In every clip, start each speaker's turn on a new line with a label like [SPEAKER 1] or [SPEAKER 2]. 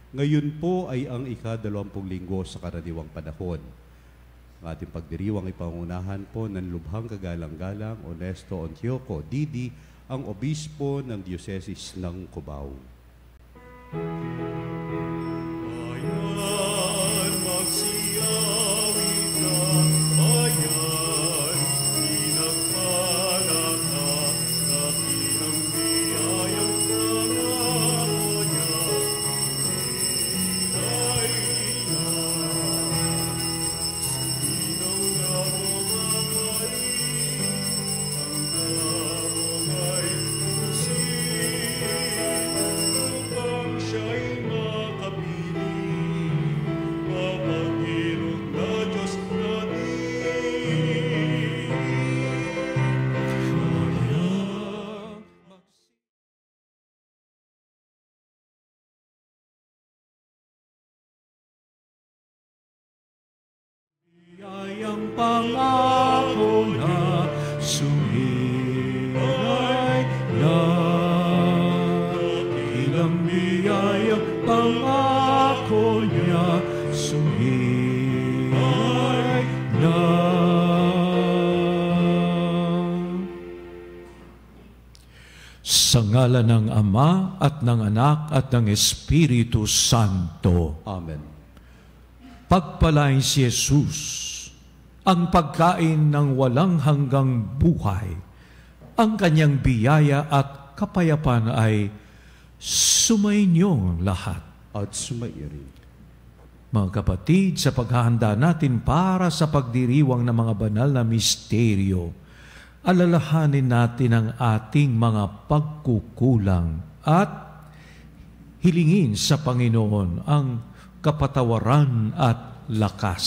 [SPEAKER 1] Ngayon po ay ang ika-20 linggo sa karaniwang panahon. Ang ating pagdiriwang ipangunahan po ng lubhang kagalang-galang Onesto Antioco Didi, ang obispo ng Dioceses ng Cubao.
[SPEAKER 2] Bayan, magsiyawi ka, bayan, pinagpala ka, ng biyayang pangako niya, ay na, sinong namamagaling, ang darong ay pusin, upang siya'y makapiling, mapagilog na Diyos natin.
[SPEAKER 3] Biyayang pangako na sumilay na, ilang biyayang pangako niya sumilay na. Sa ngalan ng Ama at ng Anak at ng Espiritu Santo.
[SPEAKER 1] Amen.
[SPEAKER 3] Pagpalain si Jesus, ang pagkain ng walang hanggang buhay, ang kanyang biyaya at kapayapaan ay sumainyong lahat.
[SPEAKER 1] At sumairin.
[SPEAKER 3] Mga kapatid, sa paghahanda natin para sa pagdiriwang ng mga banal na misteryo, alalahanin natin ang ating mga pagkukulang at hilingin sa Panginoon ang kapatawaran at lakas.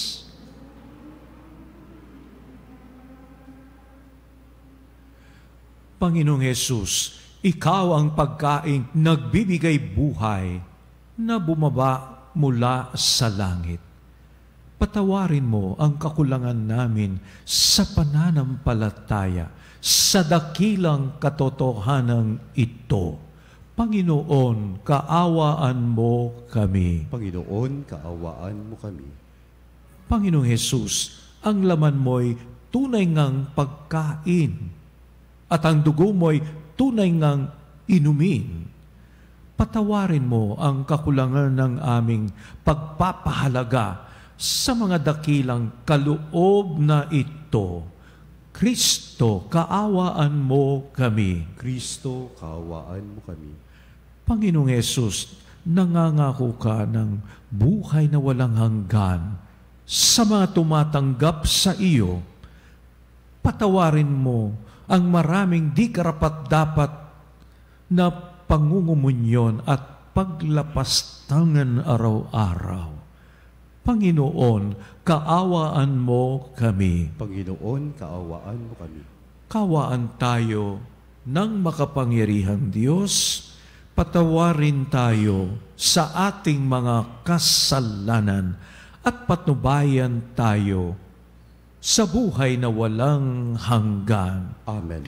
[SPEAKER 3] Panginoong Hesus, Ikaw ang pagkaing nagbibigay buhay na bumaba mula sa langit. Patawarin mo ang kakulangan namin sa pananampalataya sa dakilang katotohanan ito. Panginoon, kaawaan mo kami.
[SPEAKER 1] Panginoon, kaawaan mo kami.
[SPEAKER 3] Panginoong Hesus, ang laman mo'y tunay ngang pagkain at ang dugo mo'y tunay ngang inumin. Patawarin mo ang kakulangan ng aming pagpapahalaga sa mga dakilang kaloob na ito. Kristo, kaawaan mo kami.
[SPEAKER 1] Kristo, kaawaan mo kami.
[SPEAKER 3] Panginoong Hesus, nangangako ka ng buhay na walang hanggan sa mga tumatanggap sa iyo. Patawarin mo ang maraming di karapat-dapat na pangungumunyon at paglapastangan araw-araw. Panginoon, kaawaan mo kami.
[SPEAKER 1] Panginoon, kaawaan mo kami.
[SPEAKER 3] Kaawaan tayo ng makapangyarihang Diyos. Patawarin tayo sa ating mga kasalanan at patnubayan tayo sa buhay na walang hanggan.
[SPEAKER 1] Amen.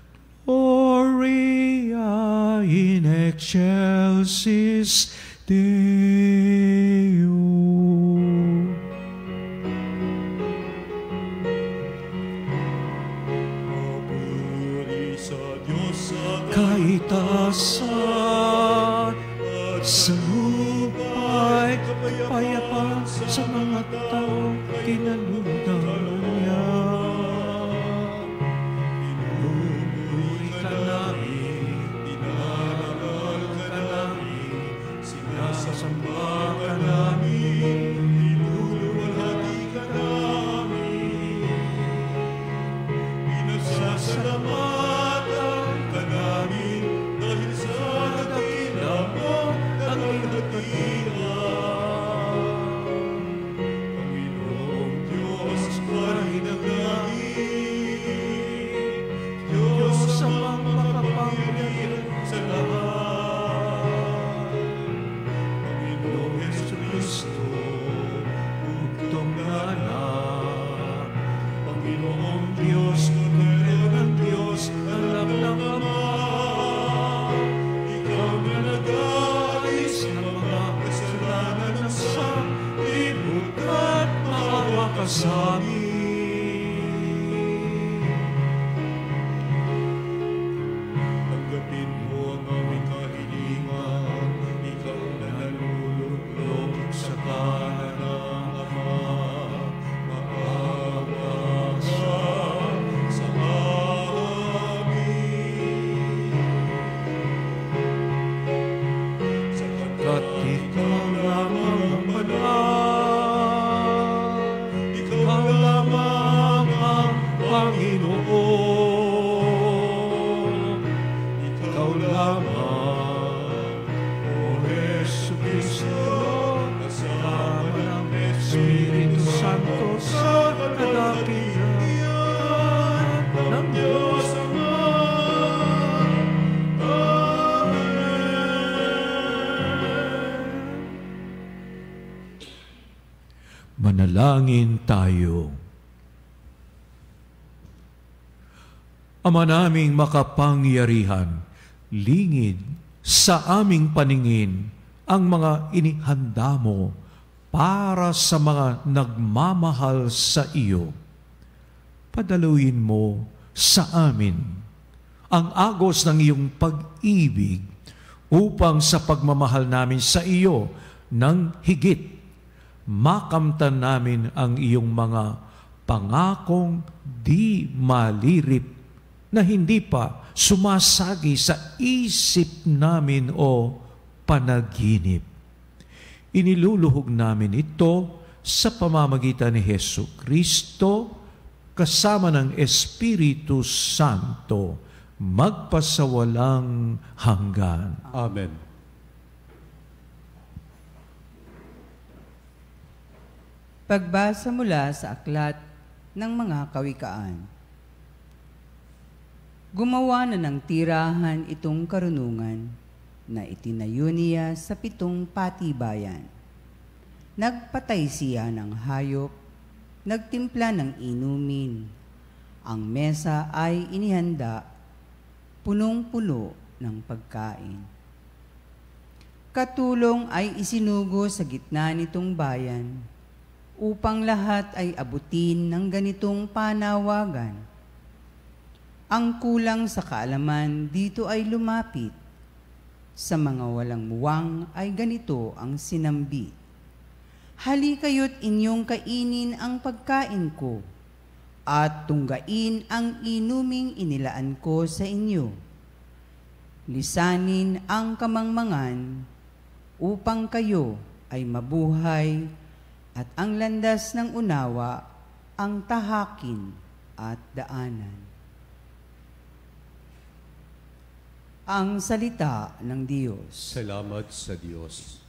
[SPEAKER 3] Gloria in excelsis Deo.
[SPEAKER 2] Papuri sa Diyos sa
[SPEAKER 3] Kaitasan at sa lupa'y kapayapaan sa mga taong kinalugdan niya. Pinupuri ka namin, dinarangal ka namin, sinasamba ka namin, pinuluwalhati ka namin, pinasasalamatan ka namin dahil sa dakila mo ang iyong katihan. Panginoong Diyos sa amin.
[SPEAKER 2] Tanggapin mo ang aming kahilingan, ikaw na nalulunod sa kanan ng Ama. Maawa ka sa amin.
[SPEAKER 3] Kat ikaw lamang ang banal, ikaw lamang ang Panginoon. Ikaw lamang, O Jesucristo, kasama ng Espiritu Santo sa kadakilan ng Diyos Ama. Manalangin tayo. Ama naming makapangyarihan, lingid sa aming paningin ang mga inihanda mo para sa mga nagmamahal sa iyo. Padaluin mo sa amin ang agos ng iyong pag-ibig upang sa pagmamahal namin sa iyo ng higit makamtan namin ang iyong mga pangakong di malirip na hindi pa sumasagi sa isip namin o panaginip. Iniluluhog namin ito sa pamamagitan ni Jesucristo kasama ng Espiritu Santo magpasawalang hanggan.
[SPEAKER 1] Amen.
[SPEAKER 4] Pagbasa mula sa Aklat ng Mga Kawikaan. Gumawa na ng tirahan itong karunungan na itinayo niya sa 7 patibayan. Nagpatay siya ng hayop, nagtimpla ng inumin. Ang mesa ay inihanda, punong-puno ng pagkain. Katulong ay isinugo sa gitna nitong bayan, upang lahat ay abutin ng ganitong panawagan. Ang kulang sa kaalaman dito ay lumapit. Sa mga walang muwang ay ganito ang sinambi. Halikayo't inyong kainin ang pagkain ko, at tunggain ang inuming inilaan ko sa inyo. Lisanin ang kamangmangan, upang kayo ay mabuhay, at ang landas ng unawa ang tahakin at daanan. Ang salita ng Diyos.
[SPEAKER 1] Salamat sa Diyos.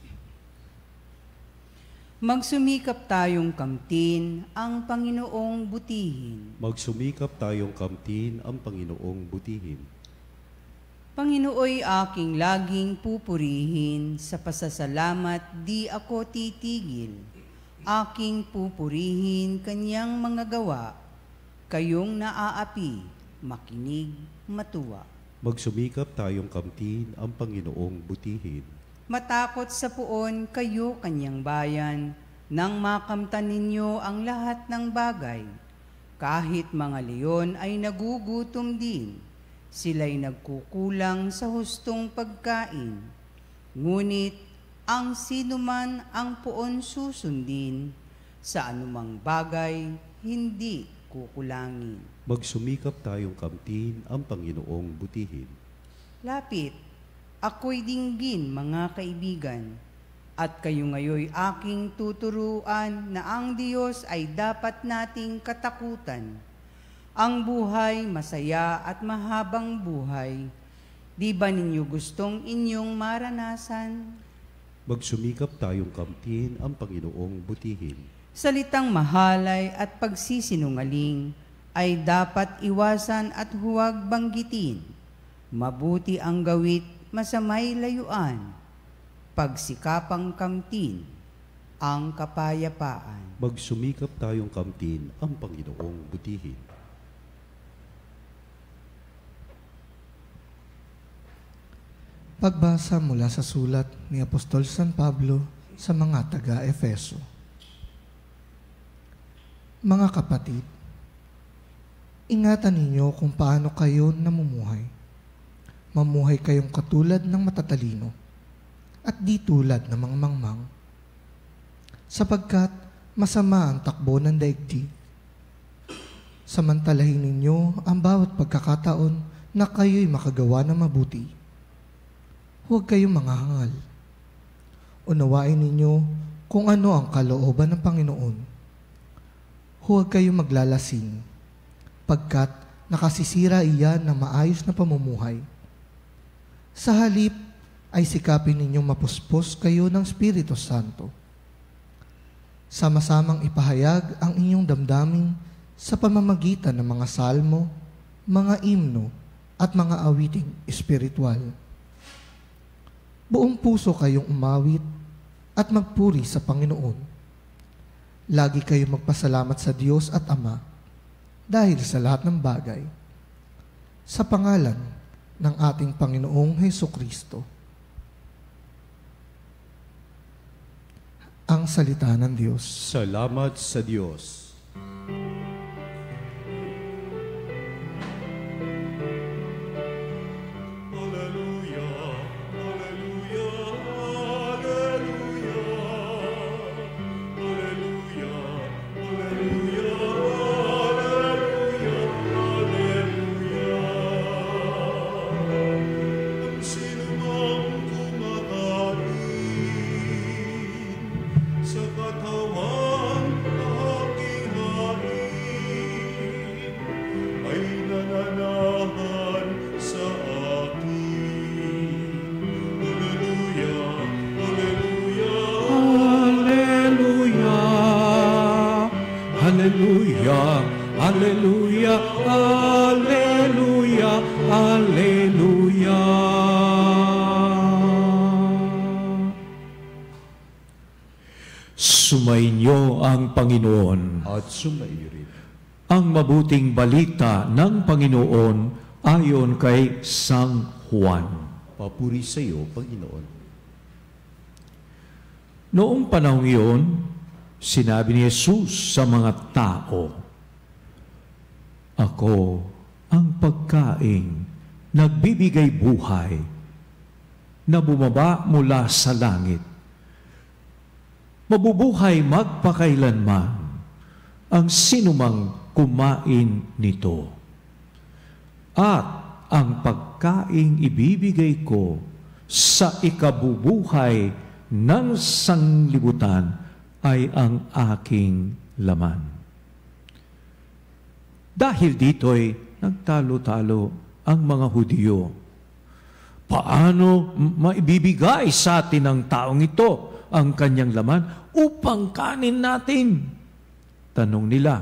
[SPEAKER 4] Magsumikap tayong kamtin ang Panginoong butihin.
[SPEAKER 1] Magsumikap tayong kamtin ang Panginoong butihin.
[SPEAKER 4] Panginooy aking laging pupurihin, sa pasasalamat di ako titigil. Aking pupurihin kanyang mga gawa, kayong naaapi, makinig, matuwa.
[SPEAKER 1] Magsumikap tayong kamtin ang Panginoong butihin.
[SPEAKER 4] Matakot sa puon kayo kanyang bayan, nang makamtan ninyo ang lahat ng bagay. Kahit mga leon ay nagugutom din, sila'y nagkukulang sa hustong pagkain. Ngunit ang sinuman ang puon susundin, sa anumang bagay hindi kukulangin.
[SPEAKER 1] Magsumikap tayong kamtin ang Panginoong butihin.
[SPEAKER 4] Lapit, ako'y dinggin mga kaibigan, at kayo ngayoy aking tuturuan na ang Diyos ay dapat nating katakutan. Ang buhay masaya at mahabang buhay, di ba ninyo gustong inyong maranasan?
[SPEAKER 1] Magsumikap tayong kamtin ang Panginoong butihin.
[SPEAKER 4] Salitang mahalay at pagsisinungaling ay dapat iwasan at huwag banggitin. Mabuti ang gawit, masamay layuan. Pagsikapang kamtin ang kapayapaan.
[SPEAKER 1] Magsumikap tayong kamtin ang Panginoong butihin.
[SPEAKER 5] Pagbasa mula sa sulat ni Apostol San Pablo sa mga taga-Efeso. Mga kapatid, ingatan ninyo kung paano kayo namumuhay. Mamuhay kayong katulad ng matatalino at di tulad ng mga mangmang, sapagkat masama ang takbo ng daigdig. Samantalahin ninyo ang bawat pagkakataon na kayo'y makagawa ng mabuti. Huwag kayong manghangal. Unawain ninyo kung ano ang kalooban ng Panginoon. Huwag kayong maglalasing, pagkat nakasisira iyan ng maayos na pamumuhay. Sa halip ay sikapin ninyong mapuspos kayo ng Espiritu Santo. Sama-samang ipahayag ang inyong damdamin sa pamamagitan ng mga salmo, mga imno, at mga awiting espiritual. Buong puso kayong umawit at magpuri sa Panginoon. Lagi kayong magpasalamat sa Diyos at Ama dahil sa lahat ng bagay. Sa pangalan ng ating Panginoong Hesukristo. Ang salita ng Diyos.
[SPEAKER 1] Salamat sa Diyos.
[SPEAKER 3] Hallelujah, Hallelujah, Hallelujah, Hallelujah. Sumainyo ang Panginoon.
[SPEAKER 1] At sumaiyo rin.
[SPEAKER 3] Ang mabuting balita ng Panginoon ayon kay Sang Juan.
[SPEAKER 1] Papuri sa iyo, Panginoon.
[SPEAKER 3] Noong panahong iyon, sinabi ni Jesus sa mga tao, "Ako ang pagkaing nagbibigay buhay na bumaba mula sa langit. Mabubuhay magpakailanman ang sinumang kumain nito. At ang pagkaing ibibigay ko sa ikabubuhay ng sanglibutan ay ang aking laman." Dahil dito'y nagtalo-talo ang mga Hudyo. Paano maibibigay sa atin ng taong ito ang kanyang laman upang kanin natin? Tanong nila.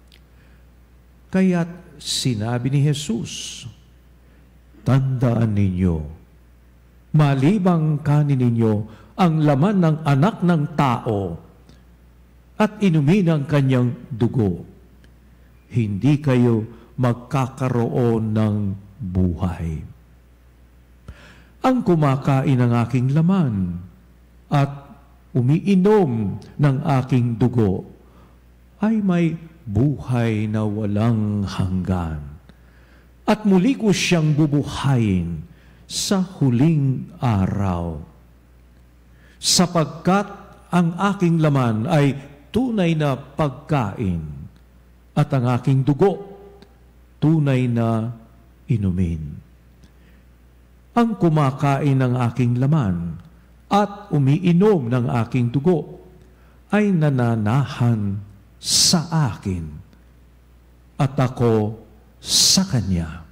[SPEAKER 3] Kaya't sinabi ni Jesus, "Tandaan ninyo, malibang kanin ninyo ang laman ng anak ng tao at inumin ang kanyang dugo, hindi kayo magkakaroon ng buhay. Ang kumakain ng aking laman at umiinom ng aking dugo ay may buhay na walang hanggan. At muli ko siyang bubuhayin sa huling araw. Sapagkat ang aking laman ay tunay na pagkain at ang aking dugo tunay na inumin. Ang kumakain ng aking laman at umiinom ng aking dugo ay nananahan sa akin at ako sa kanya.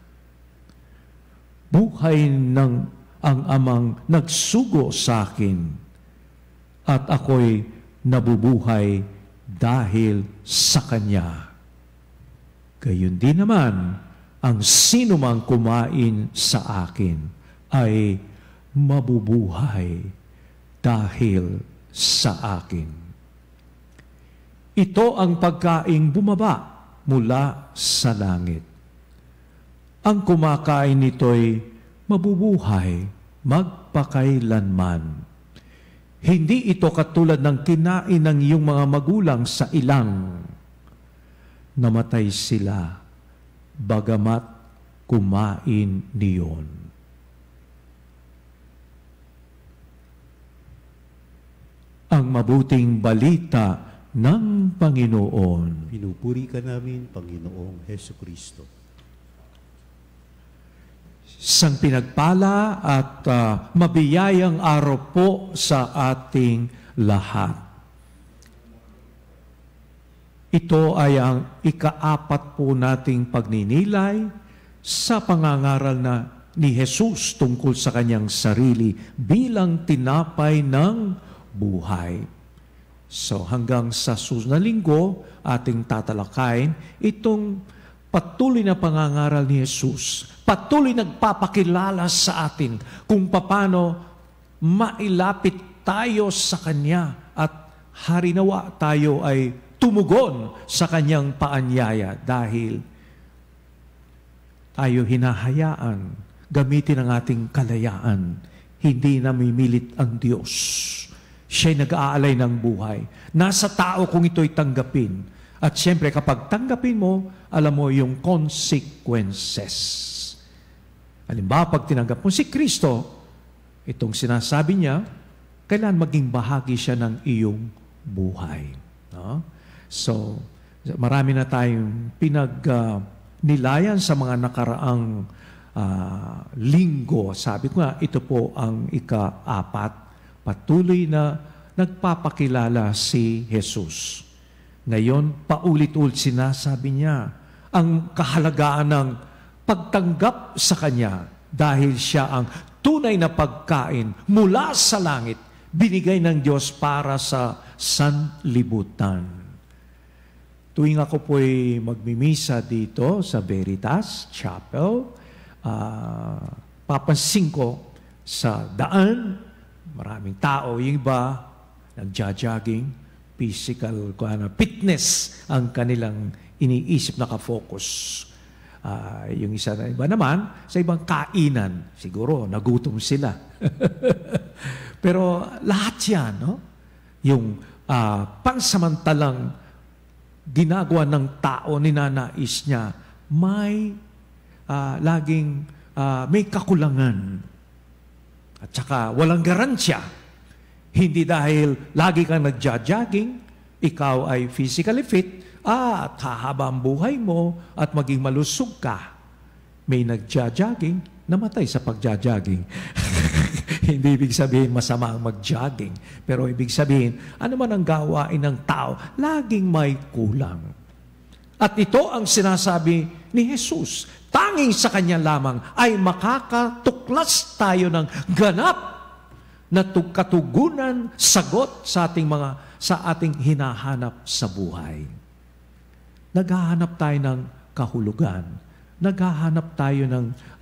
[SPEAKER 3] Buhay ng ang amang nagsugo sa akin at ako'y nabubuhay dahil sa kanya. Gayon din naman, ang sinumang kumain sa akin ay mabubuhay dahil sa akin. Ito ang pagkaing bumaba mula sa langit. Ang kumakain nito'y mabubuhay magpakailanman. Hindi ito katulad ng kinain ng iyong mga magulang sa ilang. namatay sila, bagamat kumain niyon. Ang mabuting balita ng Panginoon.
[SPEAKER 1] Pinupuri ka namin, Panginoong Heso Kristo.
[SPEAKER 3] Sang pinagpala at mabiyayang araw po sa ating lahat. Ito ay ang ika-4 po nating pagninilay sa pangangaral na ni Jesus tungkol sa kanyang sarili bilang tinapay ng buhay. So hanggang sa susunod na linggo, ating tatalakayin itong patuloy na pangangaral ni Jesus. Patuloy nagpapakilala sa atin kung paano mailapit tayo sa Kanya at harinawa tayo ay tumugon sa Kanyang paanyaya dahil tayo hinahayaan gamitin ang ating kalayaan. Hindi namimilit ang Diyos. Siya'y nag-aalay ng buhay. Nasa tao kung ito'y tanggapin. At siyempre, kapag tanggapin mo, alam mo yung consequences. Halimbawa, pag tinanggap mo si Kristo, itong sinasabi niya, kailan maging bahagi siya ng iyong buhay. No? So, marami na tayong nilayan sa mga nakaraang linggo. Sabi ko nga, ito po ang ika-4. Patuloy na nagpapakilala si Jesus. Ngayon, paulit-ulit sinasabi niya ang kahalagaan ng pagtanggap sa Kanya dahil siya ang tunay na pagkain mula sa langit, binigay ng Diyos para sa sanlibutan. Tuwing ako po'y magmimisa dito sa Veritas Chapel, papansin ko sa daan, maraming tao, yung iba, nagja-jogging, physical fitness ang kanilang iniisip, nakafocus. Yung isa na iba naman, sa ibang kainan, siguro, nagutom sila. Pero lahat yan, no? Yung pansamantalang ginagawa ng tao, ninanais niya, may laging may kakulangan. At saka walang garansya. Hindi dahil lagi kang nagja-jogging, ikaw ay physically fit, at hahaba ang buhay mo at maging malusog ka. May nagja-jogging, namatay sa pagja-jogging. Hindi ibig sabihin masama ang mag-jogging. Pero ibig sabihin, ano man ang gawain ng tao, laging may kulang. At ito ang sinasabi ni Jesus. Tanging sa Kanya lamang ay makakatuklas tayo ng ganap na katugunan, sagot sa ating hinahanap sa buhay. Naghahanap tayo ng kahulugan. Naghahanap tayo ng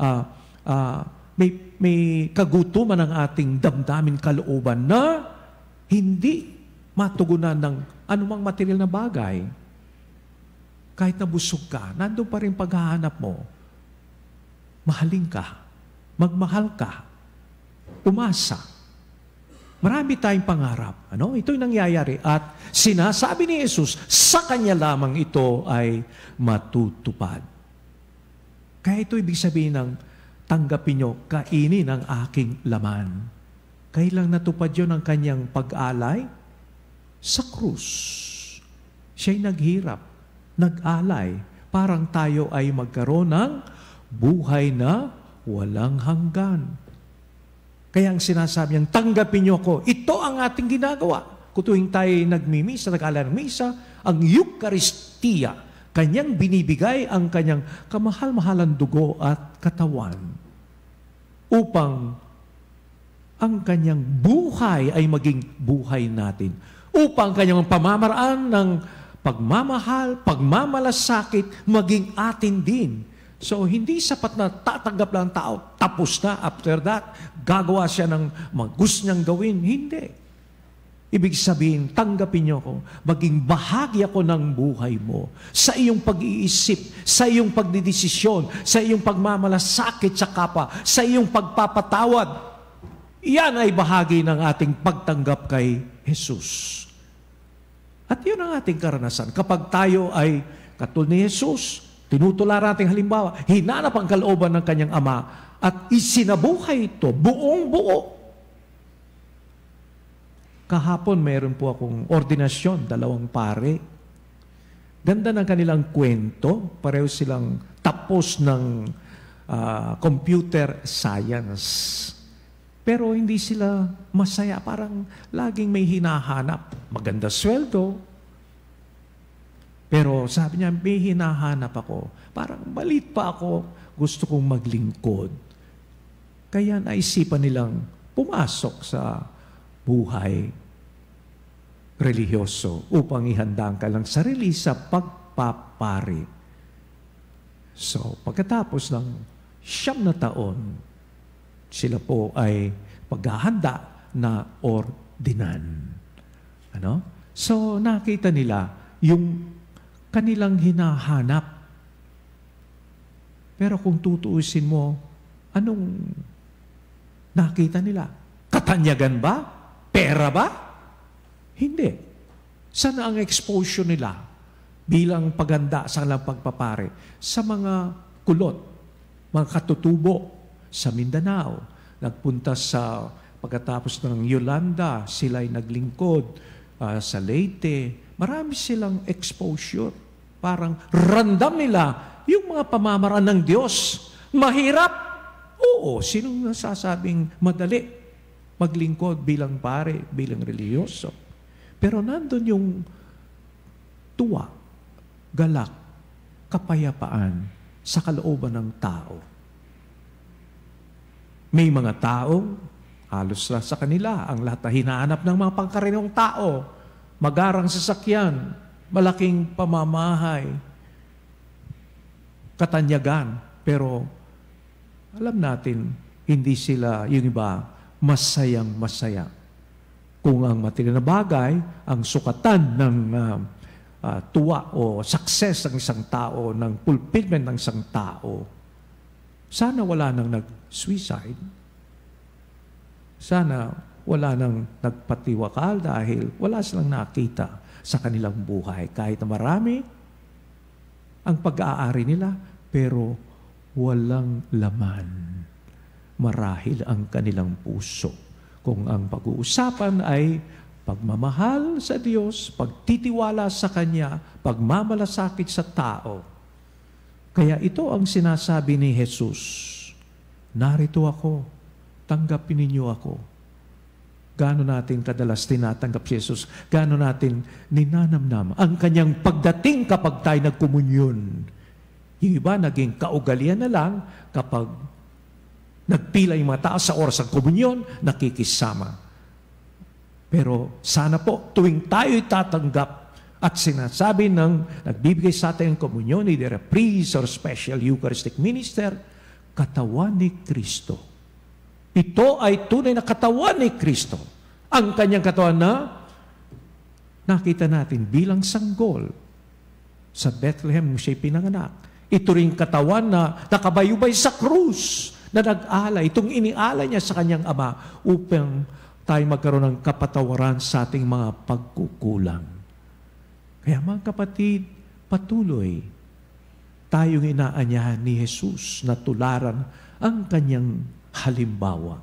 [SPEAKER 3] may kagutuman ng ating damdamin, kalooban na hindi matugunan ng anumang material na bagay. Kahit nabusog ka, nandun pa rin paghahanap mo. Mahalin ka. Magmahal ka. Umasa. Marami tayong pangarap. Ito'y nangyayari. At sinasabi ni Jesus, sa Kanya lamang ito ay matutupad. Kaya ito ibig sabihin ng tanggapin nyo, kainin ang aking laman. Kailang natupad yun ang Kanyang pag-alay? Sa krus. Siya'y naghirap, nag-alay. Parang tayo ay magkaroon ng buhay na walang hanggan. Kaya ang sinasabi niyang, tanggapin niyo ako. Ito ang ating ginagawa. Kung tuwing tayo nagmimisa, nag-alay ng misa, ang Eucharistia, Kanyang binibigay ang Kanyang kamahal-mahalang dugo at katawan upang ang Kanyang buhay ay maging buhay natin. Upang ang Kanyang pamamaraan ng pagmamahal, pagmamalasakit, maging atin din. So, hindi sapat na tatanggap lang ang tao, tapos na, after that, gagawa siya ng mga gusto niyang gawin. Hindi. Ibig sabihin, tanggapin niyo ako, maging bahagi ako ng buhay mo. Sa iyong pag-iisip, sa iyong pagdidesisyon, sa iyong pagmamalasakit sa kapwa, sa iyong pagpapatawad. Iyan ay bahagi ng ating pagtanggap kay Jesus. At yun ang ating karanasan. Kapag tayo ay katulad ni Jesus, tinutularan natin halimbawa, hinanap ang kalooban ng kanyang ama at isinabuhay ito, buong buo. Kahapon, mayroon po akong ordinasyon, 2 pare. Ganda ng kanilang kwento, pareho silang tapos ng computer science. Pero hindi sila masaya, parang laging may hinahanap. Maganda sweldo. Pero sabi niya, may hinahanap ako. Parang malit pa ako, gusto kong maglingkod. Kaya naisipan nilang pumasok sa buhay relihiyoso upang ihanda ang kanilang sarili sa pagpapari. So, pagkatapos ng 9 na taon, sila po ay paghahanda na ordinan. Ano? So, nakita nila yung kanilang hinahanap. Pero kung tutuusin mo, anong nakita nila? Katanyagan ba? Pera ba? Hindi. Saan ang exposure nila bilang paghanda sa kanilang pagpapare? Sa mga kulot, mga katutubo sa Mindanao. Nagpunta sa, pagkatapos ng Yolanda, sila ay naglingkod sa Leyte. Marami silang exposure. Parang randam nila yung mga pamamaraan ng Diyos. Mahirap? Oo. Sinong nasasabing madali maglingkod bilang pare, bilang reliyoso? Pero nandun yung tuwa, galak, kapayapaan sa kalooban ng tao. May mga tao, halos sa kanila, ang lahat na hinahanap ng mga pangkaraniwang tao, magarang sasakyan, malaking pamamahay, katanyagan. Pero alam natin, hindi sila, yung iba, masayang masaya. Kung ang matindi na bagay, ang sukatan ng tuwa o success ng isang tao, ng fulfillment ng isang tao, sana wala nang nag-suicide. Sana wala nang nagpatiwakal dahil wala silang nakita sa kanilang buhay. Kahit na marami ang pag-aari nila, pero walang laman. Marahil ang kanilang puso. Kung ang pag-uusapan ay pagmamahal sa Diyos, pagtitiwala sa Kanya, pagmamalasakit sa tao. Kaya ito ang sinasabi ni Jesus, narito ako, tanggapin ninyo ako. Gaano natin kadalas tinatanggap si Jesus, gaano natin ninanamnam ang Kanyang pagdating kapag tayo nagkomunyon. Yung iba naging kaugalian na lang kapag nagpila yung mga tao sa oras ng komunyon, nakikisama. Pero sana po, tuwing tayo'y tatanggap at sinasabi ng nagbibigay sa atin ng komunyon, either a priest or special Eucharistic minister, katawan ni Kristo. Ito ay tunay na katawan ni Kristo. Ang kanyang katawan na nakita natin bilang sanggol sa Bethlehem siya'y pinanganak. Ito rin katawan na nakabayubay sa krus na nag-alay, itong inialay niya sa kanyang ama upang tayo magkaroon ng kapatawaran sa ating mga pagkukulang. Kaya mga kapatid, patuloy tayong inaanyahan ni Jesus na tularan ang kanyang halimbawa.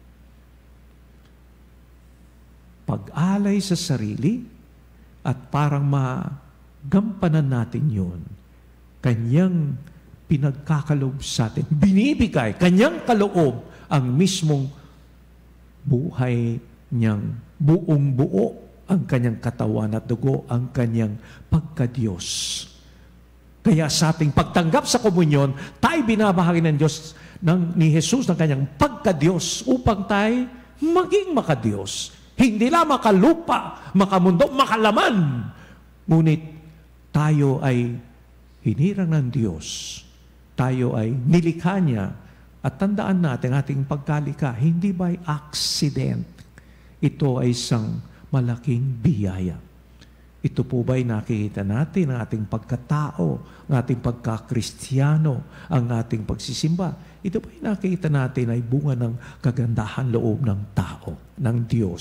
[SPEAKER 3] Pag-alay sa sarili at parang magampanan natin yun, kanyang pinagkakaloob sa atin, binibigay, kanyang kaloob ang mismong buhay niyang buong buo, ang kanyang katawan at dugo, ang kanyang pagka-Diyos. Kaya sa ating pagtanggap sa komunyon, tayo binabahagi ng Diyos, ni Jesus, ng kanyang pagka-Diyos, upang tayo maging maka-Diyos. Hindi lang makalupa, makamundo, makalaman. Ngunit tayo ay hinirang ng Diyos. Tayo ay nilikha niya. At tandaan natin ating pagkalika, hindi by accident. Ito ay isang malaking biyaya. Ito po ba'y nakikita natin ang ating pagkatao, ang ating pagkakristiyano, ang ating pagsisimba? Ito ba'y nakikita natin ay bunga ng kagandahan loob ng tao, ng Diyos.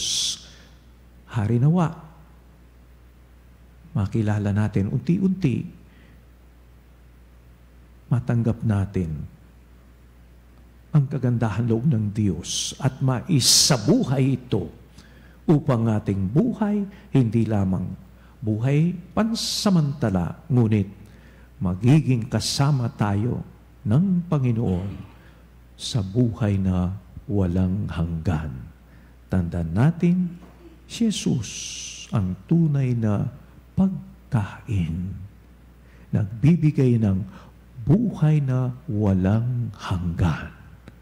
[SPEAKER 3] Hari nawa, makilala natin unti-unti matanggap natin ang kagandahan loob ng Diyos at maisabuhay ito upang ating buhay, hindi lamang buhay pansamantala, ngunit magiging kasama tayo ng Panginoon sa buhay na walang hanggan. Tandaan natin, si Jesus ang tunay na pagkain. Nagbibigay ng buhay na walang hanggan.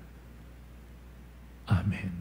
[SPEAKER 3] Amen.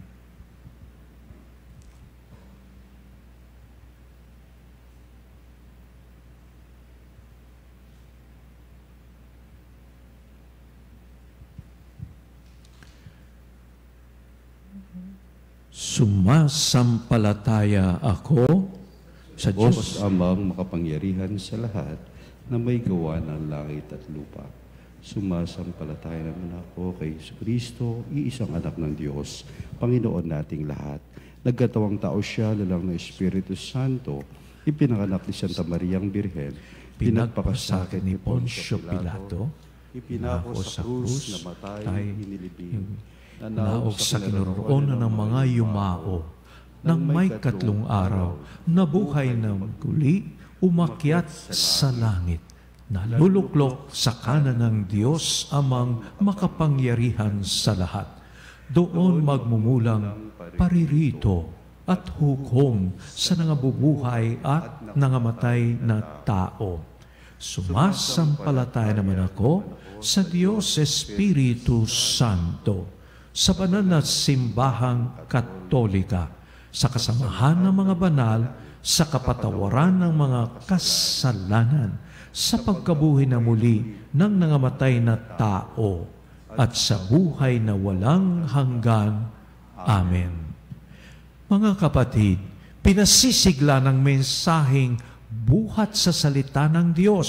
[SPEAKER 3] Sumasampalataya ako sa
[SPEAKER 1] Diyos
[SPEAKER 3] Diyos
[SPEAKER 1] amang makapangyarihan sa lahat na may gawa ng langit at lupa. Sumasampalataya naman ako kay Kristo, iisang anak ng Diyos, Panginoon nating lahat. Nagkatawang tao siya, lalang ng Espiritu Santo, ipinanganak ni Santa Mariang Birhen, pinagpakasakit ni Poncio Pilato, ipinako sa krus, namatay, inilibing,
[SPEAKER 3] naog sa kinuroonan ng mga yumao, nang may 3 araw, nabuhay ng muli, umakyat sa langit, naluluklok sa kanan ng Diyos amang makapangyarihan sa lahat. Doon magmumulang paririto at hukom sa nangabubuhay at nangamatay na tao. Sumasampalataya naman ako sa Diyos Espiritu Santo, sa banal na simbahang Katolika, sa kasamahan ng mga banal, sa kapatawaran ng mga kasalanan, sa pagkabuhay na muli ng nangamatay na tao, at sa buhay na walang hanggan. Amen. Mga kapatid, pinasisigla ng mensaheng buhat sa salita ng Diyos.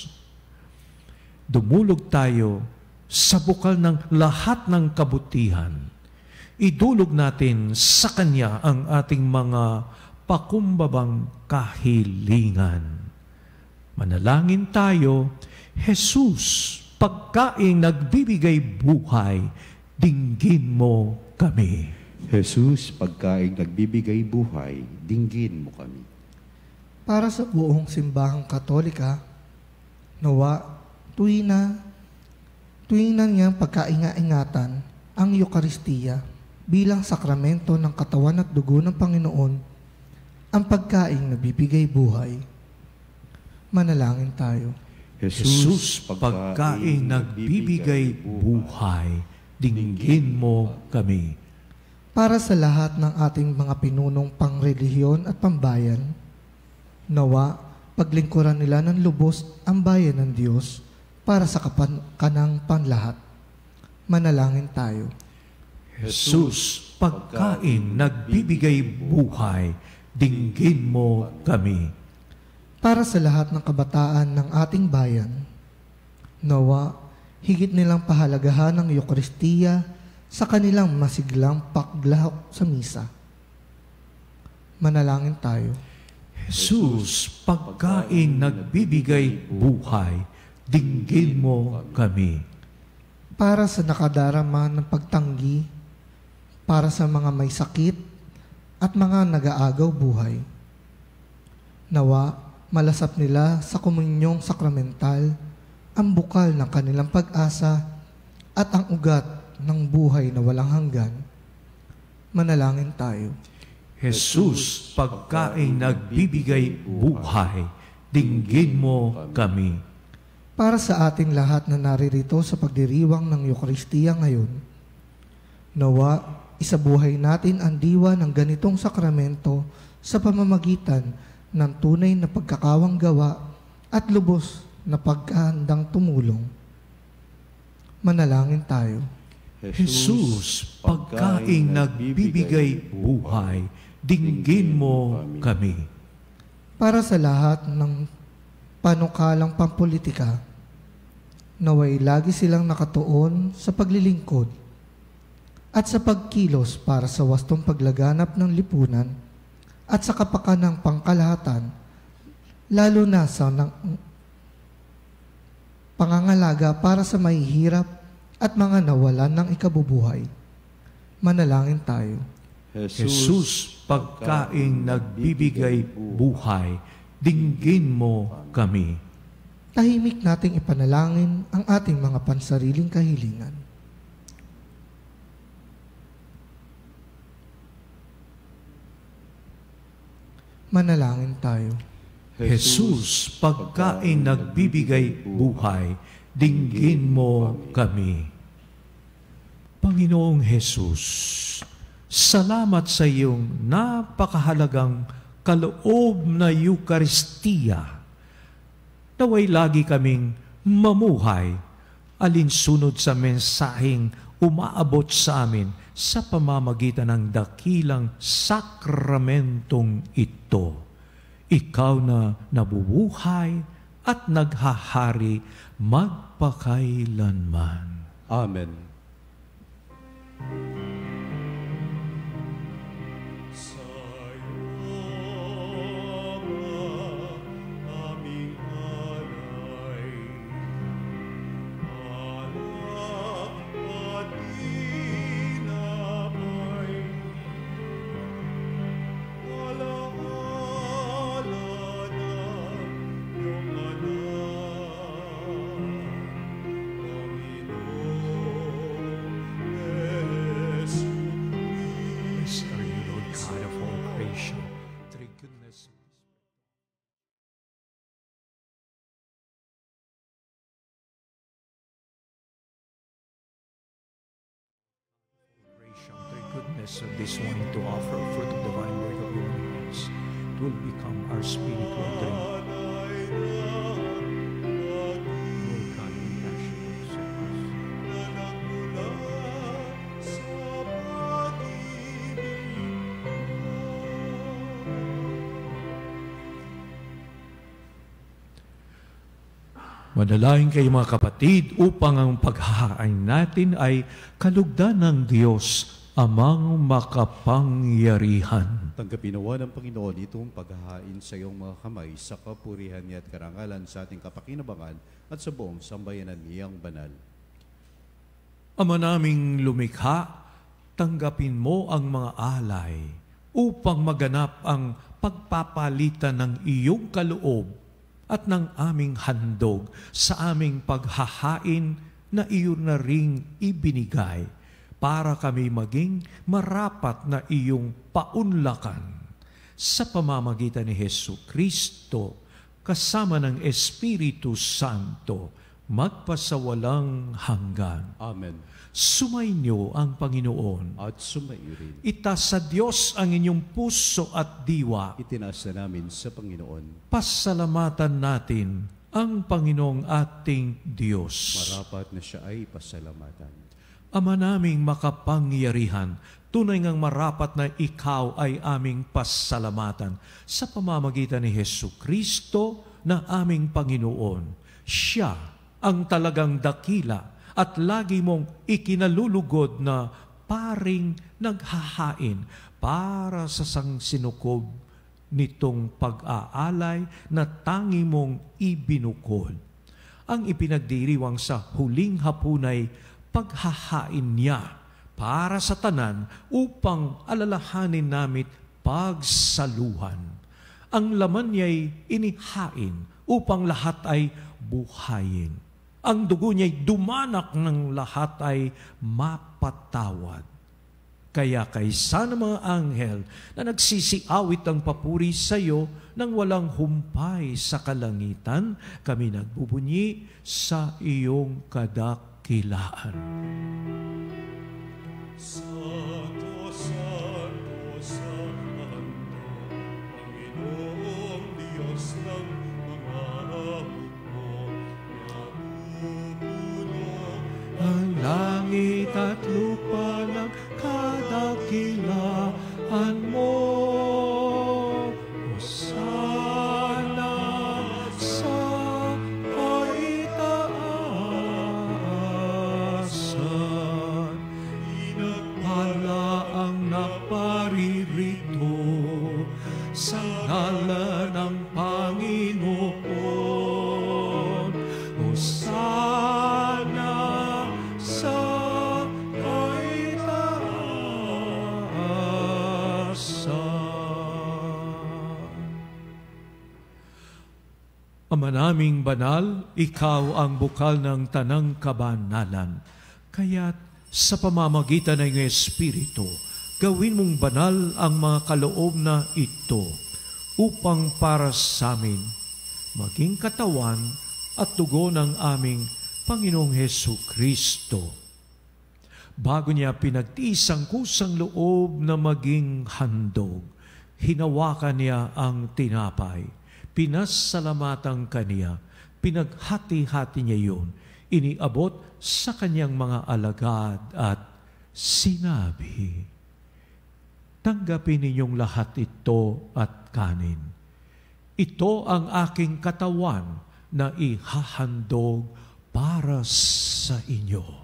[SPEAKER 3] Dumulog tayo sa bukal ng lahat ng kabutihan. Idulog natin sa Kanya ang ating mga pakumbabang kahilingan. Manalangin tayo, Jesus, pagkaing nagbibigay buhay, dinggin mo kami.
[SPEAKER 1] Jesus, pagkaing nagbibigay buhay, dinggin mo kami.
[SPEAKER 5] Para sa buong simbahang Katolika, nawa tuwing na niyang pagkainga-ingatan ang Eukaristiya bilang sakramento ng katawan at dugo ng Panginoon, ang pagkaing nagbibigay buhay. Manalangin tayo.
[SPEAKER 3] Jesus, pagkaing nagbibigay buhay, dinggin mo kami.
[SPEAKER 5] Para sa lahat ng ating mga pinunong pangrelihiyon at pambayan, nawa paglingkuran nila ng lubos ang bayan ng Diyos para sa kanang panlahat. Manalangin tayo.
[SPEAKER 3] Jesus, pagkaing nagbibigay buhay, dinggin mo kami.
[SPEAKER 5] Para sa lahat ng kabataan ng ating bayan, nawa higit nilang pahalagahan ng Eukaristiya sa kanilang masiglang paglahok sa misa. Manalangin tayo.
[SPEAKER 3] Jesus, pagkaing nagbibigay buhay, dinggin mo kami.
[SPEAKER 5] Para sa nakadarama ng pagtanggi, para sa mga may sakit at mga nag-aagaw buhay, nawa malasap nila sa komunyong sakramental ang bukal ng kanilang pag-asa at ang ugat ng buhay na walang hanggan. Manalangin tayo.
[SPEAKER 3] Jesus, pagkaing nagbibigay buhay, dinggin mo kami.
[SPEAKER 5] Para sa ating lahat na naririto sa pagdiriwang ng Eukaristiya ngayon, nawa isabuhay natin ang diwa ng ganitong sakramento sa pamamagitan ng tunay na pagkakawang gawa at lubos na pagkahandang tumulong. Manalangin tayo.
[SPEAKER 3] Jesus, pagkaing nagbibigay buhay, dinggin mo kami.
[SPEAKER 5] Para sa lahat ng panukalang pampolitika, naway lagi silang nakatuon sa paglilingkod at sa pagkilos para sa wastong paglaganap ng lipunan at sa kapakanang pangkalahatan, lalo na sa pangangalaga para sa mahihirap at mga nawalan ng ikabubuhay. Manalangin tayo.
[SPEAKER 3] Jesus, pagkaing nagbibigay buhay, dinggin mo kami.
[SPEAKER 5] Tahimik nating ipanalangin ang ating mga pansariling kahilingan. Manalangin tayo.
[SPEAKER 3] Jesus, pagkaing nagbibigay buhay, dinggin mo kami. Panginoong Jesus, salamat sa iyong napakahalagang kaloob na Eukaristiya. Naway lagi kaming mamuhay alinsunod sa mensaheng umaabot sa amin sa pamamagitan ng dakilang sakramentong ito. Ikaw na nabubuhay at naghahari magpakailanman.
[SPEAKER 1] Amen.
[SPEAKER 3] Of this wine to offer fruit of divine work of your hands, it will become our spiritual drink. Lord God, compassionate, save us. Manalangin kayo mga kapatid upang ang paghahain natin ay kalugdan ng Diyos amang makapangyarihan.
[SPEAKER 1] Tanggapin nawa ng Panginoon itong paghahain sa iyong mga kamay sa kapurihan niya at karangalan sa ating kapakinabangan at sa buong sambayanan niyang banal.
[SPEAKER 3] Ama naming lumikha, tanggapin mo ang mga alay upang maganap ang pagpapalitan ng iyong kaloob at ng aming handog sa aming paghahain na iyon na ring ibinigay para kami maging marapat na iyong paunlakan sa pamamagitan ni Hesu Kristo kasama ng Espiritu Santo magpasawalang hanggan.
[SPEAKER 1] Amen.
[SPEAKER 3] Sumainyo ang Panginoon.
[SPEAKER 1] At sumaiyo rin.
[SPEAKER 3] Itaas sa Diyos ang inyong puso at diwa.
[SPEAKER 1] Itinaas na namin sa Panginoon.
[SPEAKER 3] Pasalamatan natin ang Panginoong ating Diyos.
[SPEAKER 1] Marapat na siya ay pasalamatan.
[SPEAKER 3] Ama naming makapangyarihan, tunay ngang marapat na ikaw ay aming pasalamatan sa pamamagitan ni Hesu Kristo na aming Panginoon. Siya ang talagang dakila at lagi mong ikinalulugod na paring naghahain para sa sangsinukob nitong pag-aalay na tangi mong ibinukod. Ang ipinagdiriwang sa huling hapunay paghahain niya para sa tanan upang alalahanin namit pagsaluhan. Ang laman niya'y inihain upang lahat ay buhayin. Ang dugo niya'y dumanak ng lahat ay mapatawad. Kaya kaysa ng mga anghel na nagsisiawit ang papuri sa iyo nang walang humpay sa kalangitan, kami nagbubunyi sa iyong kadakilaan.
[SPEAKER 2] Santo, Santo, Santo, Panginoong Diyos ng mga hukbo, napupuno
[SPEAKER 3] ang langit at lupa ng kadakilaan mo. Hosana sa kaitaasan, pinagpala ang naparirito sa ngalan ng Panginoon. Hosana Ama naming banal, ikaw ang bukal ng tanang kabanalan. Kaya't sa pamamagitan ng iyong Espiritu, gawin mong banal ang mga kaloob na ito upang para sa amin maging katawan at dugo ng aming Panginoong Hesu Kristo. Bago niya pinagtiis ang kusang loob na maging handog, hinawakan niya ang tinapay, pinasalamatan kaniya, pinaghati-hati niya yun, iniabot sa kanyang mga alagad at sinabi, "Tanggapin ninyong lahat ito at kanin. Ito ang aking katawan na ihahandog para sa inyo."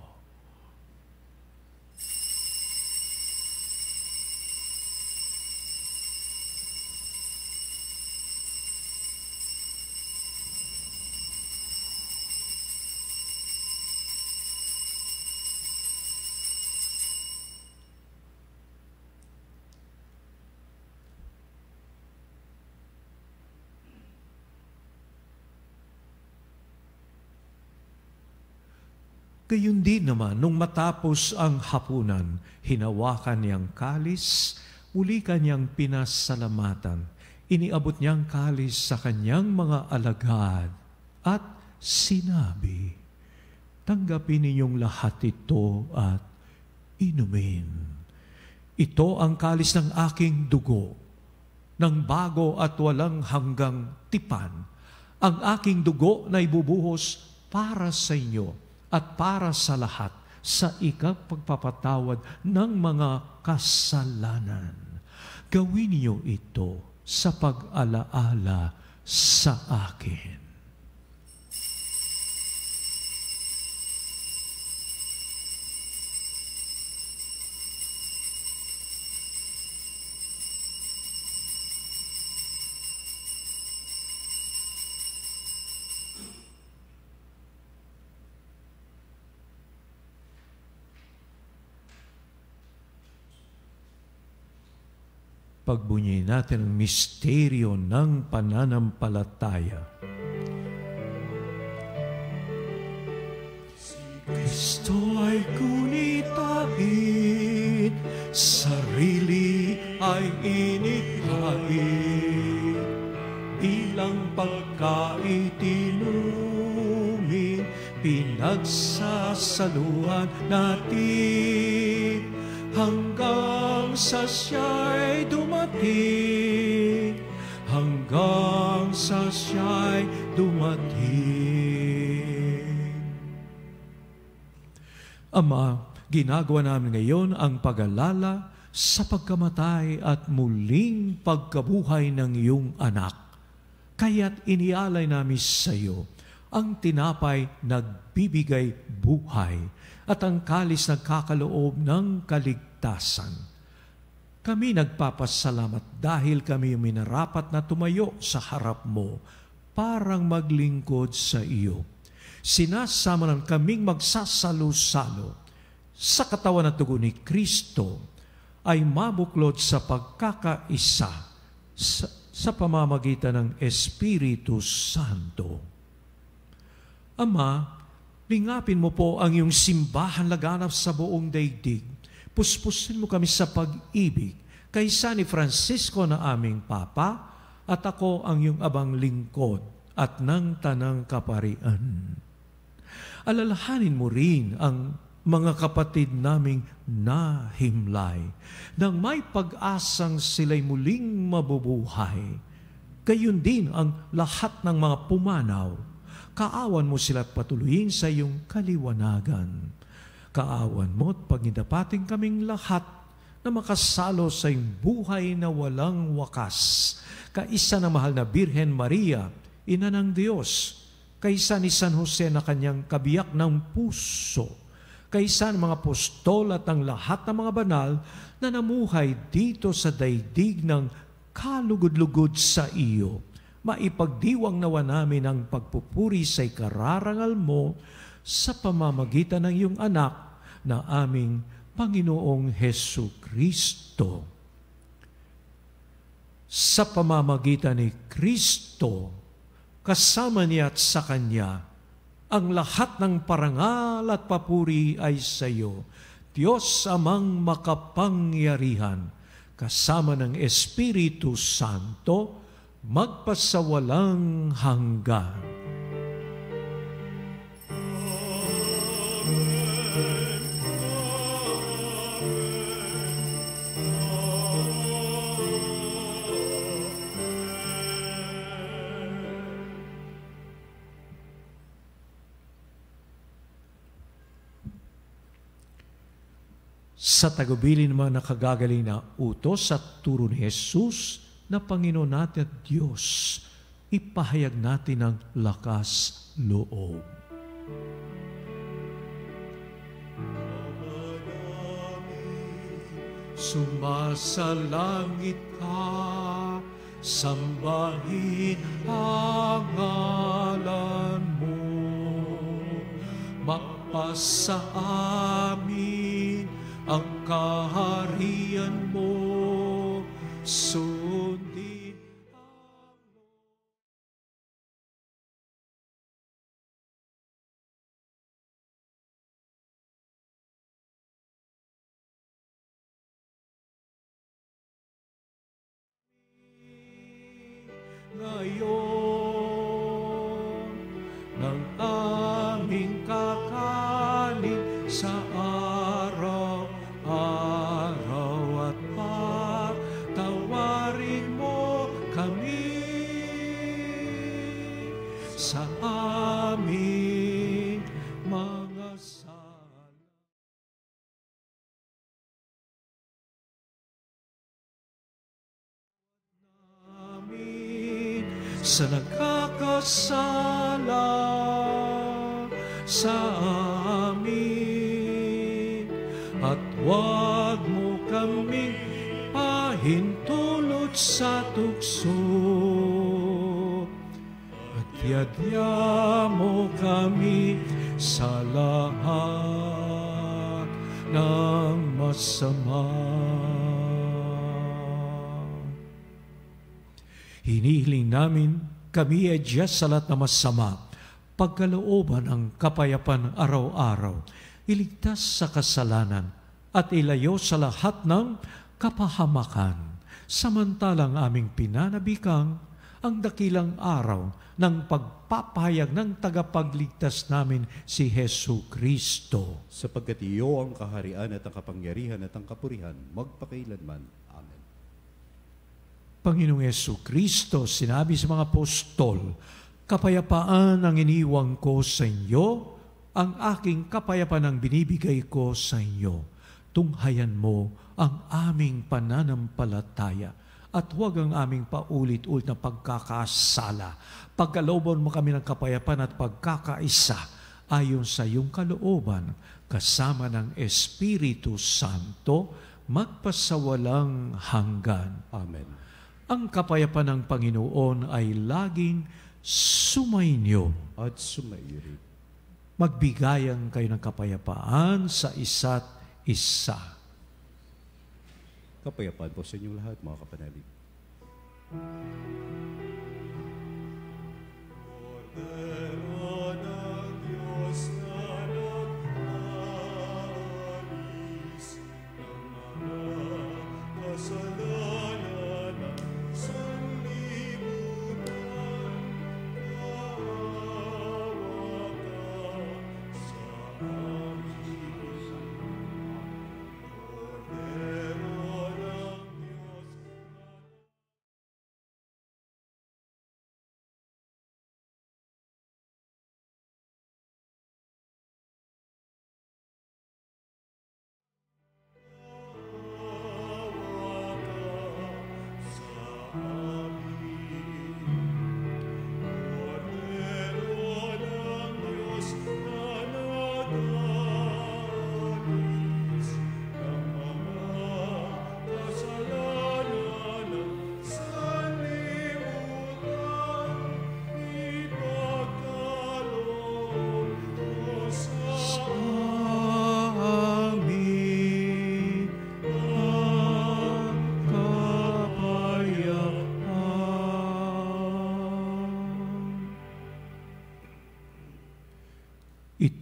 [SPEAKER 3] Gayun din naman, nung matapos ang hapunan, hinawakan niyang kalis, muli kanyang pinasalamatan. Iniabot niyang kalis sa kanyang mga alagad at sinabi, "Tanggapin ninyong lahat ito at inumin. Ito ang kalis ng aking dugo, ng bago at walang hanggang tipan. Ang aking dugo na ibubuhos para sa inyo at para sa lahat sa ikapagpapatawad ng mga kasalanan. Gawin niyo ito sa pag-alaala sa akin." Pagbunyi natin ang misteryo ng pananampalataya. Si Kristo ay kunitahit, sarili ay inihait, bilang pagkaitinumin, pinagsasaluhan natin, hanggang sa siya'y dumating, hanggang sa siya'y dumating. Ama, ginagawa namin ngayon ang pag-alala sa pagkamatay at muling pagkabuhay ng iyong anak. Kaya't inialay namin sa iyo ang tinapay nagbibigay buhay at ang kalis nagkakaloob ng kaligtasan. Kami nagpapasalamat dahil kami minarapat na tumayo sa harap mo parang maglingkod sa iyo. Sinasama ng kaming magsasalo-salo sa katawan at dugo ni Kristo ay mabuklod sa pagkakaisa sa pamamagitan ng Espiritu Santo. Ama, lingapin mo po ang iyong simbahan laganap sa buong daigdig. Puspusin mo kami sa pag-ibig kaysa ni Francisco na aming Papa at ako ang iyong abang lingkod at ng tanang kaparian. Alalahanin mo rin ang mga kapatid naming nahimlay nang may pag-asang sila'y muling mabubuhay. Gayon din ang lahat ng mga pumanaw. Kaawan mo sila at patuloyin sa iyong kaliwanagan. Kaawan mo at pagindapating kaming lahat na makasalo sa iyong buhay na walang wakas. Kaisa ng mahal na Birhen Maria, Ina ng Diyos, kaisa ni San Jose na kanyang kabiyak ng puso, kaisa ng mga apostol at ang lahat ng mga banal na namuhay dito sa daigdig ng kalugod-lugod sa iyo. Maipagdiwang nawa namin ang pagpupuri sa ikararangal mo sa pamamagitan ng iyong anak na aming Panginoong Hesu Kristo. Sa pamamagitan ni Kristo, kasama niya at sa Kanya, ang lahat ng parangal at papuri ay sa iyo, Diyos Amang makapangyarihan, kasama ng Espiritu Santo, magpasawalang hanggan. Sa tagubilin naman nakagagaling na utos at turo ni Jesus na Panginoon natin at Diyos, ipahayag natin ang lakas loob. Sumasalangit ka, sambahin ang ngalan mo, mapasa amin ang kaharian mo, sundin ang ngayon ng aming kakanin sa araw-araw at patawarin mo kami sa aming mga sala. Namin sa nagkakasala sa amin, at huwag mo kaming pahintulot sa tukso, at yadya mo kami sa lahat ng masama. Hinihiling namin kami ay Diyos sa lahat na masama, pagkalooban ng kapayapaan araw-araw, iligtas sa kasalanan at ilayo sa lahat ng kapahamakan, samantalang aming pinanabikang ang dakilang araw ng pagpapahayag ng tagapagligtas namin si Hesu Kristo.
[SPEAKER 1] Sapagkat iyo ang kaharian at ang kapangyarihan at ang kapurihan, magpakailanman. Amen.
[SPEAKER 3] Panginoong Hesu Kristo, sinabi sa mga apostol, kapayapaan ang iniwang ko sa inyo, ang aking kapayapaan ang binibigay ko sa inyo. Tunghayan mo ang aming pananampalataya at huwag ang aming paulit-ulit na pagkakasala. Pagkalooban mo kami ng kapayapaan at pagkakaisa ayon sa iyong kalooban, kasama ng Espiritu Santo, magpasawalang hanggan.
[SPEAKER 1] Amen.
[SPEAKER 3] Ang kapayapaan ng Panginoon ay laging sumainyo.
[SPEAKER 1] At sumairin.
[SPEAKER 3] Magbigayan kayo ng kapayapaan sa isa't isa.
[SPEAKER 1] Kapayapaan po sa inyong lahat, mga kapanalig.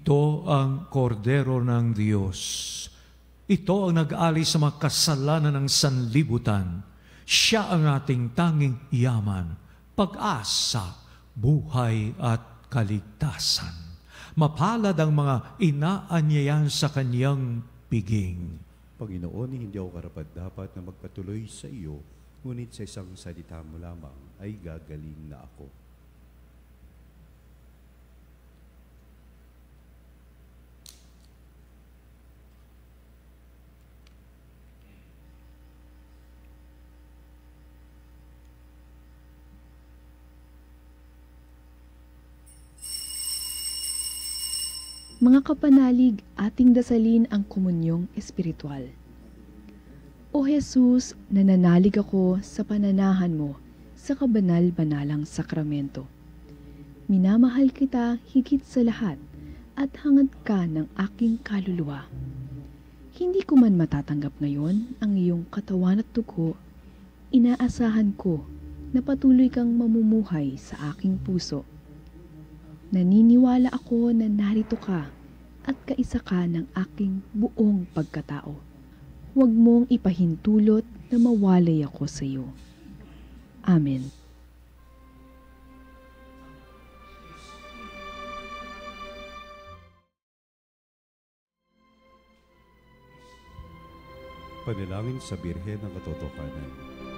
[SPEAKER 3] Ito ang kordero ng Diyos. Ito ang nag-alis sa mga kasalanan ng sanlibutan. Siya ang ating tanging yaman, pag-asa, buhay at kaligtasan. Mapalad ang mga inaanyayan sa kanyang piging.
[SPEAKER 1] Panginoon, hindi ako karapat-dapat na magpatuloy sa iyo, ngunit sa isang salita mo lamang ay gagaling na ako.
[SPEAKER 6] Mga kapanalig, ating dasalin ang komunyong espiritual. O Jesus, nananalig ako sa pananahan mo sa kabanal-banalang sakramento. Minamahal kita higit sa lahat at hangad ka ng aking kaluluwa. Hindi ko man matatanggap ngayon ang iyong katawan at dugo, inaasahan ko na patuloy kang mamumuhay sa aking puso. Naniniwala ako na narito ka at kaisa ka ng aking buong pagkatao. Huwag mong ipahintulot na mawalay ako sa iyo. Amen.
[SPEAKER 1] Panalangin sa Birhen ng Katotohanan.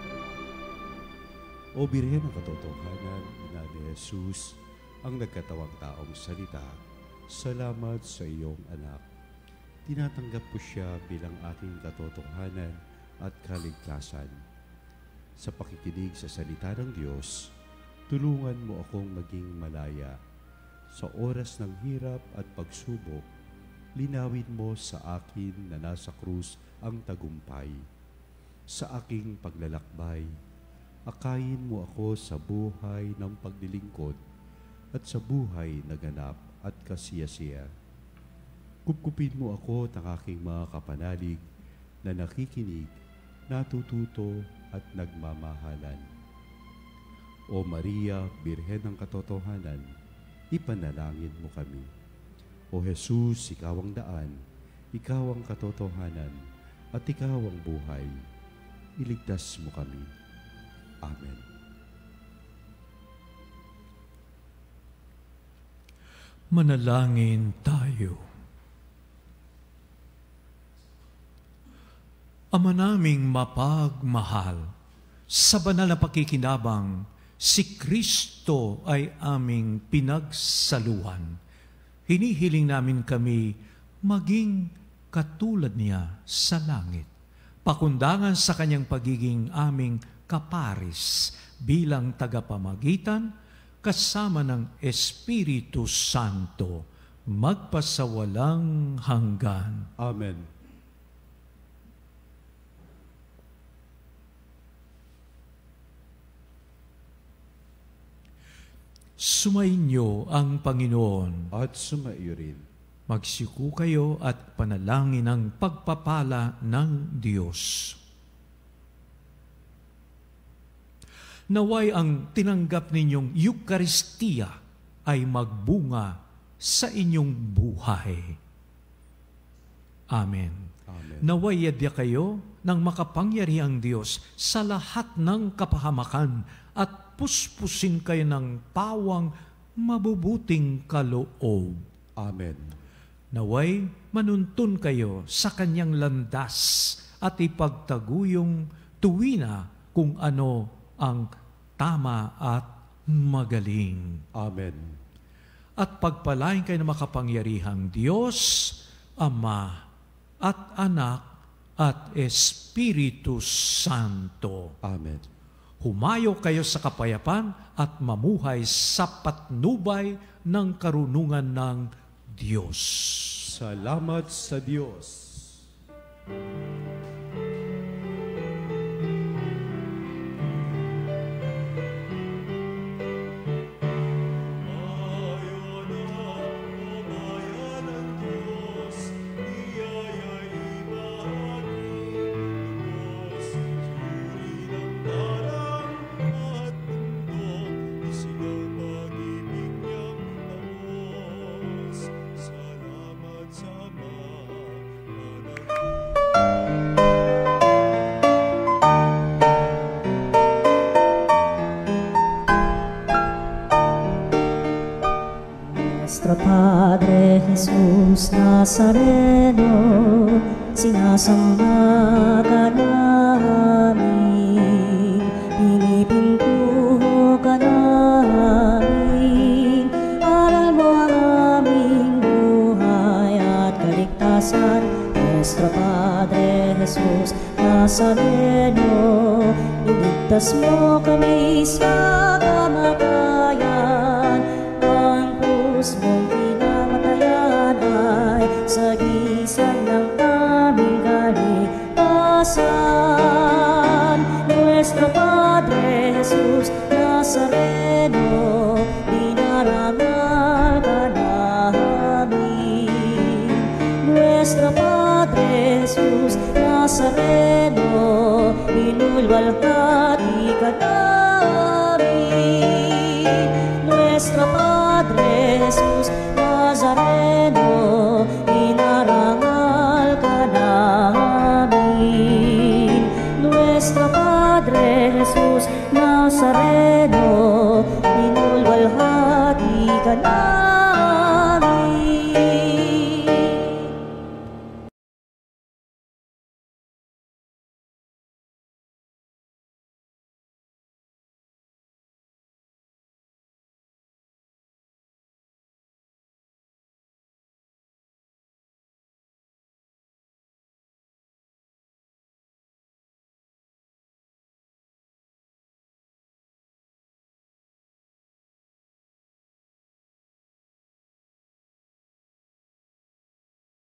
[SPEAKER 1] O Birhen ng Katotohanan, Ina ni Jesus, ang nagkatawang taong salita, salamat sa iyong anak. Tinatanggap ko siya bilang aking katotohanan at kaligtasan. Sa pakikinig sa salita ng Diyos, tulungan mo akong maging malaya. Sa oras ng hirap at pagsubok, linawin mo sa akin na nasa krus ang tagumpay. Sa aking paglalakbay, akayin mo ako sa buhay ng paglilingkod at sa buhay na ganap at kasiyasiya. Kupkupin mo ako ng aking mga kapanalig na nakikinig, natututo at nagmamahalan. O Maria, Birhen ng Katotohanan, ipanalangin mo kami. O Jesus, ikaw ang daan, ikaw ang katotohanan, at ikaw ang buhay. Iligtas mo kami. Amen.
[SPEAKER 3] Manalangin tayo. Ama naming mapagmahal, sa banal na pakikinabang, si Kristo ay aming pinagsaluhan. Hinihiling namin kami maging katulad niya sa langit. Pakundangan sa kanyang pagiging aming kaparis bilang tagapamagitan kasama ng Espiritu Santo, magpasawalang hanggan.
[SPEAKER 1] Amen.
[SPEAKER 3] Sumainyo ang Panginoon.
[SPEAKER 1] At sumaiyo rin.
[SPEAKER 3] Magsiku kayo at panalangin ang pagpapala ng Diyos. Naway ang tinanggap ninyong Eukaristiya ay magbunga sa inyong buhay. Amen.
[SPEAKER 1] Amen.
[SPEAKER 3] Naway yadya kayo ng makapangyarihang Diyos sa lahat ng kapahamakan at puspusin kayo ng pawang mabubuting kaloob.
[SPEAKER 1] Amen.
[SPEAKER 3] Naway manuntun kayo sa kanyang landas at ipagtaguyong tuwina kung ano ang tama at magaling.
[SPEAKER 1] Amen.
[SPEAKER 3] At pagpalain kayo ng makapangyarihang Diyos, Ama at Anak at Espiritu Santo.
[SPEAKER 1] Amen.
[SPEAKER 3] Humayo kayo sa kapayapaan at mamuhay sa patnubay ng karunungan ng Diyos.
[SPEAKER 1] Salamat sa Diyos.
[SPEAKER 2] Salamat
[SPEAKER 7] Nuestro Padre Jesus Nazareno, sinasamba ka namin, pinipintuho ka namin, aral mo ang aming buhay at kaligtasan. Nuestro Padre Jesus Nazareno, iligtas mo kami sa kamatayan. Ang krus mong pinamatayan ay sagisag ng aming kaligtasan. Nuestro Padre Jesus Nazareno, dinarangal ka namin. Nuestro Padre Jesus Nazareno, inulwalhati ka namin. Nuestro Padre Jesus Nazareno, inarangal ka namin. Nuestro Padre Jesus Nazareno,